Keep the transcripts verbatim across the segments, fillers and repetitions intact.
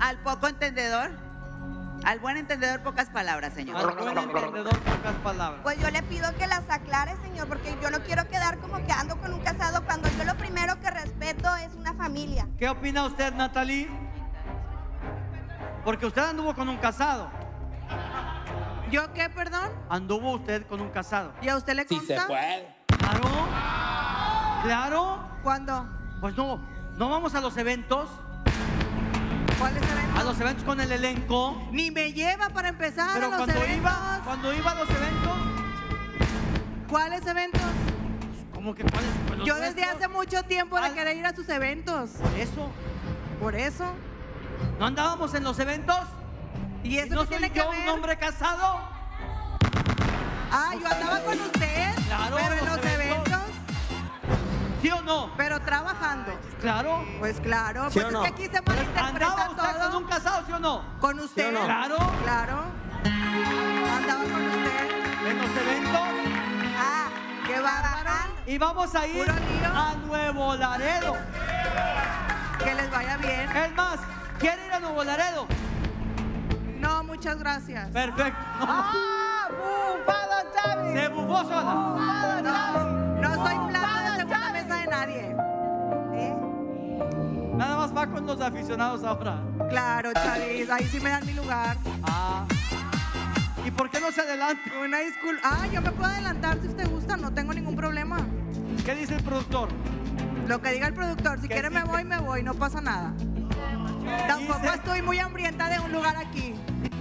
Al poco entendedor, al buen entendedor, pocas palabras, señor. Al buen entendedor, pocas palabras. Pues yo le pido que las aclare, señor, porque yo no quiero quedar como que ando con un casado cuando yo lo primero que respeto es una familia. ¿Qué opina usted, Natalie? Porque usted anduvo con un casado. ¿Yo qué, perdón? Anduvo usted con un casado. ¿Y a usted le consta? Sí se puede. Claro. Claro. ¿Cuándo? Pues no, no vamos a los eventos. ¿Cuáles eventos? A los eventos con el elenco. Ni me lleva para empezar Pero a los cuando eventos. iba, cuando iba a los eventos. ¿Cuáles eventos? ¿Cómo que cuáles? Pues los Yo desde nuestros. hace mucho tiempo de Al- querer ir a sus eventos. Por eso. Por eso. ¿No andábamos en los eventos? ¿Y eso ¿No qué soy tiene que yo ver? un hombre casado? Ah, yo andaba con usted. Claro, Pero en los los eventos. eventos. ¿Sí o no? Pero trabajando. Claro. Pues claro, ¿Sí pues o es no? que aquí se ¿Andaba malinterpreta usted todo. con un casado, sí o no? ¿Con usted? ¿Sí o no? Claro. Claro. Andaba con usted. En los eventos. Ah, Qué bárbaro. Y vamos a ir Puro lío. a Nuevo Laredo. Que les vaya bien. Es más, ¿quiere ir a Nuevo Laredo? No, muchas gracias. Perfecto. No. ¡Ah! ¡Bufado, Chavi! Se bufó sola. ¡Bufado, Chavi! No soy plato de segunda mesa de nadie. ¿Eh? Nada más va con los aficionados ahora. Claro, Chavis, ahí sí me dan mi lugar. Ah. ¿Y por qué no se adelanta? Una disculpa. Ah, yo me puedo adelantar si usted gusta, no tengo ningún problema. ¿Qué dice el productor? Lo que diga el productor, si Que quiere sí, me que- voy, me voy, no pasa nada. Tampoco Dice- estoy muy hambrienta de un lugar aquí.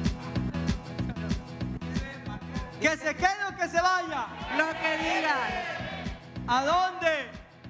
¿Que se quede o que se vaya? Lo que digan. ¿A dónde?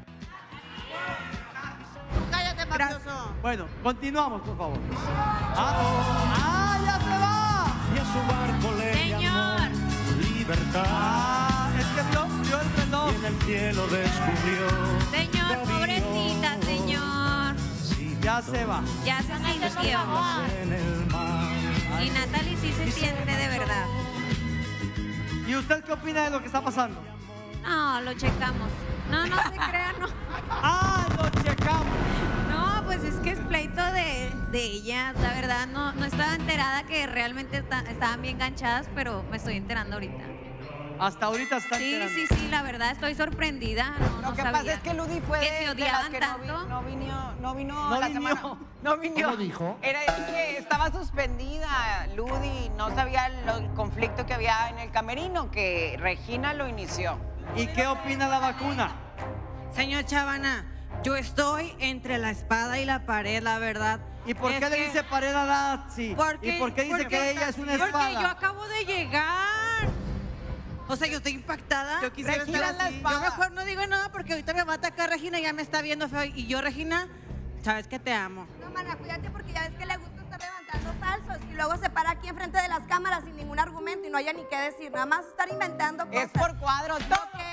Cállate, mafioso. Bueno, continuamos, por favor. Ah, ah, ya se va. Y a su barco le Señor. llamó libertad. Ah, es que vio, vio el reloj. Y en el cielo descubrió. Señor, navíos pobrecita, señor. Ya se va. Ya se sintió. en el mar. Y Natalie sí se siente de verdad. ¿Y usted qué opina de lo que está pasando? No, lo checamos. No, no se crea, no. Ah, lo checamos. No, pues es que es pleito de, de ellas. La verdad, no, no estaba enterada que realmente está- estaban bien ganchadas, pero me estoy enterando ahorita. Hasta ahorita está Sí, enterando. sí, sí, la verdad estoy sorprendida. No, Lo no que sabía. pasa es que Ludi fue Que de, se de las odiaban que no, vi- tanto. no vino, no vino No la vinió. semana. No vino. ¿Cómo dijo? Era que estaba suspendida Ludi, no sabía lo- el conflicto que había en el camerino, que Regina lo inició. ¿Y qué opina la vacuna? Señor Chavana, yo estoy entre la espada y la pared, la verdad. ¿Y por Es qué le que- dice pared a Nazi? Porque- ¿Y por qué dice porque- que ella es una Porque espada? yo acabo de llegar. O sea, yo estoy impactada. Yo quisiera Regina estar es la así. espada. Yo mejor no digo nada porque ahorita me va a atacar Regina, ya me está viendo feo. Y yo, Regina, sabes que te amo. No, mana, cuídate porque ya ves que le gusta estar levantando falsos y luego se para aquí enfrente de las cámaras sin ningún argumento y no haya ni qué decir, nada más estar inventando cosas. Es por cuadro, Lo todo. que